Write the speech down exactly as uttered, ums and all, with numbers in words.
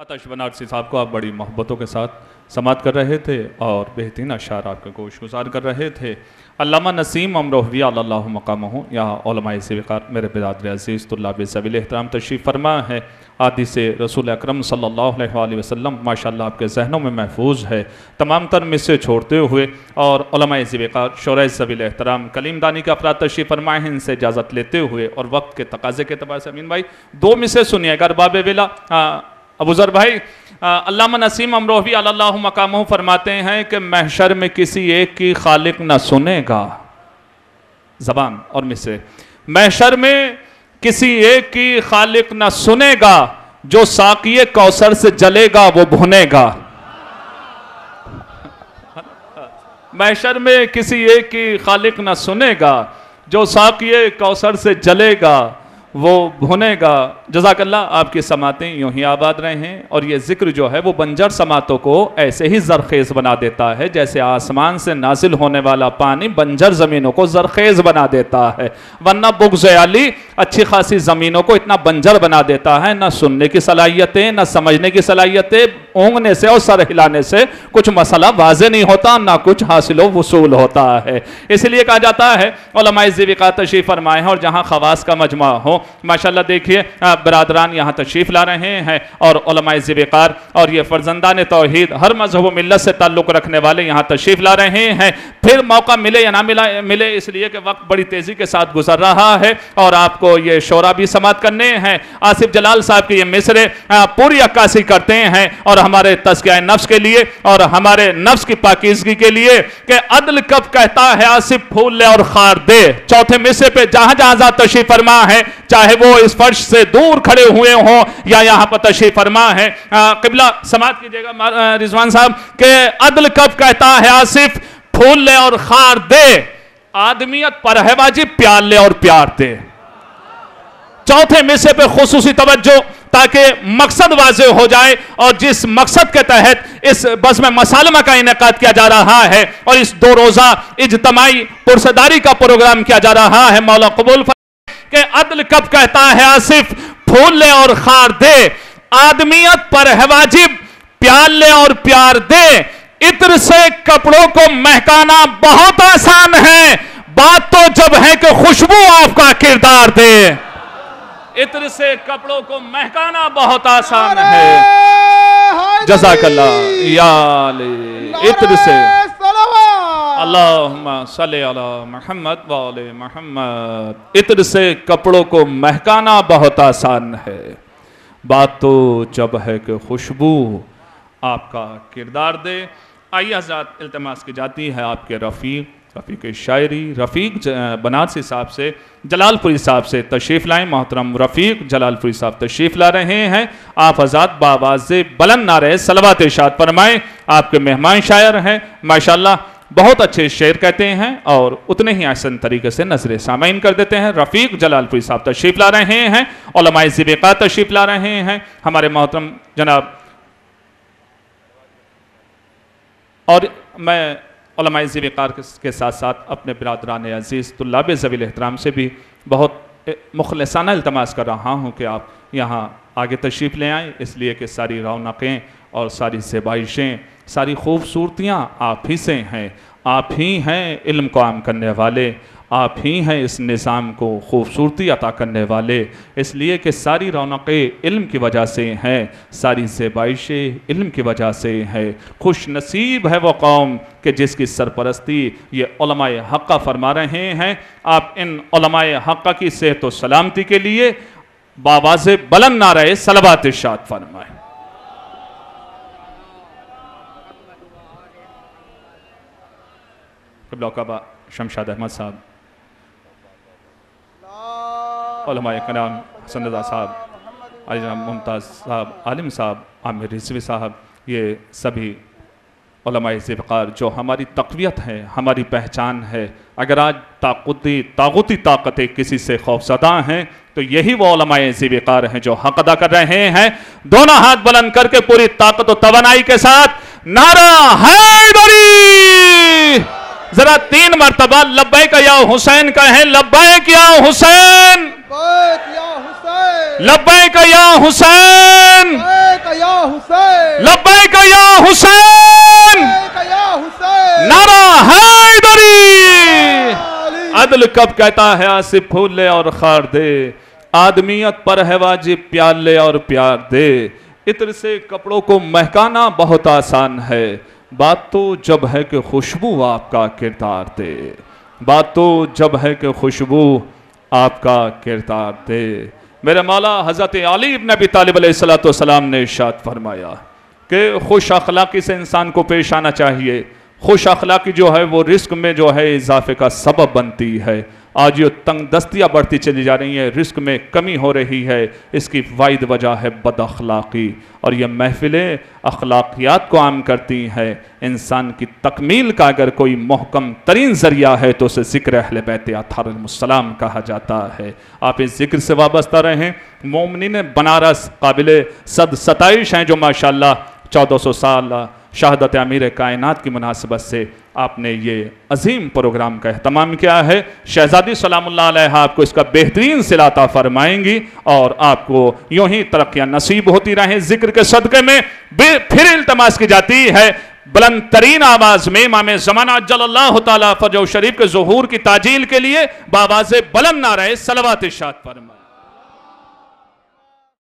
आतिश बनारसी साहब को आप बड़ी मोहब्बतों के साथ समात कर रहे थे और बेहतरीन अशार आपके गोश गुजार कर रहे थे। अल्लामा नसीम अमरोहवी अल्लाहु मकामहु यहाँ उलमाए सिवकार मेरे बिरादर अज़ीज़ तुल्लाब सबिल एहतराम तशरीफ़ फरमा है। आदि से रसूल अकरम सल्लल्लाहु अलैहि वसल्लम माशाअल्लाह आपके जहनों में महफूज है। तमाम तर मिस्से छोड़ते हुए और उलमाए सिवकार शोराए सबिल एहतराम कलीमदानी के अफराद तशरीफ़ फरमा है, इनसे इजाज़त लेते हुए और वक्त के तकाज़े के अतबार से अमीन भाई दो मिस्से सुनिएगा। अरबाब विला अबू ज़र भाई अल्लामा नसीम अमरोहवी अल्लाहु मकामहु फरमाते हैं कि महशर में किसी एक की खालिक न सुनेगा, ज़बान और मिसरे, महशर में किसी एक की खालिक न सुनेगा, जो साक़िए कौसर से जलेगा वो भुनेगा। महशर में किसी एक की खालिक न सुनेगा, जो साक़िए कौसर से जलेगा वो भुनेगा। जज़ाकल्लाह, आपकी समातें यूँ ही आबाद रहे हैं। और ये ज़िक्र जो है वो बंजर समातों को ऐसे ही ज़रखेज़ बना देता है जैसे आसमान से नाजिल होने वाला पानी बंजर ज़मीनों को ज़रखेज़ बना देता है। वरना बुग़्ज़ आली अच्छी खासी ज़मीनों को इतना बंजर बना देता है, ना सुनने की सलाहियतें ना समझने की सलाहियतें, ऊँगने से और सर हिलाने से कुछ मसला वाज़े नहीं होता, ना कुछ हासिल वसूल होता है। इसलिए कहा जाता है उलमाए ज़िविक़ा तशरीफ़ फरमाए हैं और जहाँ ख़वास का मजमा हो, माशाअल्लाह देखिए बरादरान यहाँ तशरीफ़ ला रहे हैं और उलमाए ज़िविक़ार और ये फ़र्ज़ंदान तौहीद हर मज़हब व मिल्लत से ताल्लुक़ रखने वाले यहाँ तशरीफ़ ला रहे हैं। फिर मौका मिले या ना मिला मिले, इसलिए कि वक्त बड़ी तेज़ी के साथ गुजर रहा है और आपको ये शोरा भी समात करने हैं। आसिफ जलाल साहब के ये मिसरे पूरी अक्कासी करते हैं और हमारे तज़किया नफ्स के लिए और हमारे नफ्स की पाकीज़गी के लिए कि अदल कब कहता है आसिफ फूल ले और खार दे। चौथे मिसरे पे जहाँ जहाँ तशरीफ़ फरमा है, चाहे वो इस फर्श से दूर खड़े हुए हों या यहाँ पर तशरीफ़ फरमा है, क़िबला समात कीजिएगा रिजवान साहब, के अदल कब कहता है आसिफ फूल ले और खार दे, आदमियत पर है वाजिब प्यार ले और प्यार दे। चौथे मिसरे पे खुसूसी तवज्जो ताकि मकसद वाज़े हो जाए और जिस मकसद के तहत इस बस में मसालमा का इनेकाद किया जा रहा है और इस दो रोज़ा इज्तमाई पुरसदारी का प्रोग्राम किया जा रहा है, मौला कबूल के अदल कब कहता है आसिफ फूल ले और खार दे, आदमियत पर है वाजिब प्यार ले और प्यार दे। इत्र से कपड़ों को महकाना बहुत आसान है, बात तो जब है कि खुशबू आपका किरदार दे। इत्र से कपड़ों को महकाना बहुत आसान है। जज़ाकल्लाह या अली। इत्र से अल्लाहुम्मा सल्ली अला मुहम्मद व आले मुहम्मद। इत्र से कपड़ों को महकाना बहुत आसान है, बात तो जब है कि खुशबू आपका किरदार दे। आइए हज़रात, इल्तिमास की जाती है आपके रफ़ीक रफ़ीक शायरी रफ़ीक बनारसी साहब से, जलालपुरी साहब से तशरीफ़ लाएँ। मोहतरम रफ़ीक जलालपुरी साहब तशरीफ़ ला रहे हैं। आप हज़रात बावाज़े बुलंद नारे सलवात इरशाद फरमाएँ। आपके मेहमान शायर हैं, माशाअल्लाह बहुत अच्छे शेर कहते हैं और उतने ही आसान तरीके से नज़र सामईन कर देते हैं। रफ़ीक जलालपुरी साहब तशरीफ़ ला रहे हैं, उलमाए ज़िविक़ा तशरीफ़ ला रहे हैं, हमारे मोहतरम जनाब। और मैं उलमाए ज़िविक़ार के साथ साथ अपने बिरादरान अज़ीज़ तुल्लाब ज़वील एहतराम से भी बहुत मुखलिसाना इल्तमास कर रहा हूँ कि आप यहाँ आगे तशरीफ़ ले आएँ, इसलिए कि सारी रौनकें और सारी ज़ेबाइशें सारी खूबसूरतियाँ आप ही से हैं। आप ही हैं इल्म को आम करने वाले, आप ही हैं इस निज़ाम को खूबसूरती अता करने वाले, इसलिए कि सारी रौनक़ें इल्म की वजह से हैं, सारी ज़ेबाइशें इल्म की वजह से हैं। खुश नसीब है वो कौम कि जिसकी सरपरस्ती ये उलमाए हक़्क़ा फरमा रहे हैं। आप इन उलमाए हक़्क़ा की सेहत व सलामती के लिए बावाज़े बुलंद नारे सलवात इरशाद फरमाएं। क़िबला काबा शमशाद अहमद साहब, उलमाए कराम हसन रज़ा साहब, अलीराम मुमताज़ साहब, आलिम साहब, आमिर रिज़वी साहब, ये सभी उलमाए ज़िविक़ार जो हमारी तक़वियत है, हमारी पहचान है। अगर आज ताक़ुती ताग़ुती ताकतें किसी से खौफज़दा हैं तो यही वो उलमाए ज़िविक़ार हैं जो हक़ अदा कर रहे हैं। दोनों हाथ बुलंद करके पूरी ताकत और तवानाई के साथ नारा हैदरी, जरा तीन मरतबा लब्बैक या हुसैन कहें। लब्बैक या हुसैन, लब्बैक या हुसैन, دل کب کہتا ہے آصف پھول لے اور خار دے، آدمیت پر ہے واجب پیار لے اور پیار دے۔ عطر سے کپڑوں کو مہکانا بہت آسان ہے، بات تو جب ہے کہ خوشبو آپ کا کردار دے، بات تو جب ہے کہ خوشبو آپ کا کردار دے۔ میرے مولا حضرت علی بن ابی طالب علیہ السلام نے ارشاد فرمایا کہ خوش اخلاقی سے انسان کو پیش آنا چاہیے۔ خوش اخلاقی جو ہے وہ رزق میں جو ہے اضافے کا سبب بنتی ہے۔ آج یہ تنگ دستیاں بڑھتی چلی جا رہی ہیں، رزق میں کمی ہو رہی ہے، اس کی واحد وجہ ہے بد اخلاقی، اور یہ محفلیں اخلاقیات کو عام کرتی ہیں۔ انسان کی تکمیل کا اگر کوئی محکم ترین ذریعہ ہے تو اسے ذکر اہل بیت اطہار علیہم السلام کہا جاتا ہے۔ آپ اس ذکر سے وابستہ رہیں۔ مومنین بنارس قابل صد ستائش ہیں جو ماشاءاللہ چودہ سو سال شہادت امیر کائنات کی مناسبت سے آپ نے یہ عظیم پروگرام کا اہتمام کیا ہے۔ شہزادی سلام اللہ علیہ آپ کو اس کا بہترین صلہ عطا فرمائیں گی، اور آپ کو یوں ہی ترقیاں نصیب ہوتی رہیں۔ ذکر کے صدقے میں پھر التماس کی جاتی ہے بلند ترین آواز میں امام زمانہ عجل اللہ تعالیٰ فرجہ شریف کے ظہور کی تعجیل کے لیے بآواز بلند نعرہ صلوات ارشاد فرمائیں۔